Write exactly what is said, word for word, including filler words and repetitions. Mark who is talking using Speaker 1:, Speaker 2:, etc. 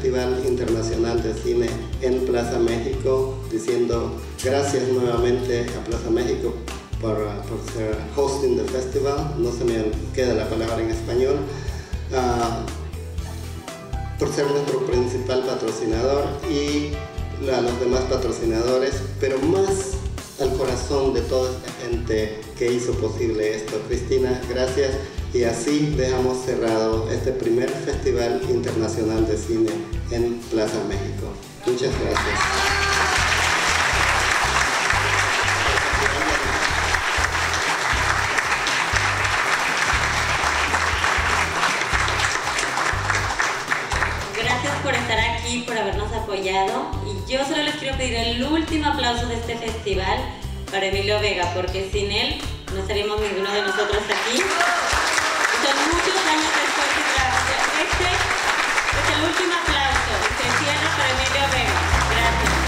Speaker 1: Festival Internacional de Cine en Plaza México, diciendo gracias nuevamente a Plaza México por, por ser hosting the festival, no se me queda la palabra en español, uh, por ser nuestro principal patrocinador y a los demás patrocinadores, pero más al corazón de toda esta gente que hizo posible esto. Cristina, gracias. Y así dejamos cerrado este primer Festival Internacional de Cine en Plaza México. Muchas gracias.
Speaker 2: Gracias por estar aquí, por habernos apoyado. Y yo solo les quiero pedir el último aplauso de este festival para Emilio Vega, porque sin él no estaríamos ninguno de nosotros aquí. Son muchos años de esfuerzo y trabajo. Este es el último aplauso. Se cierra para Emilio Vega. Gracias.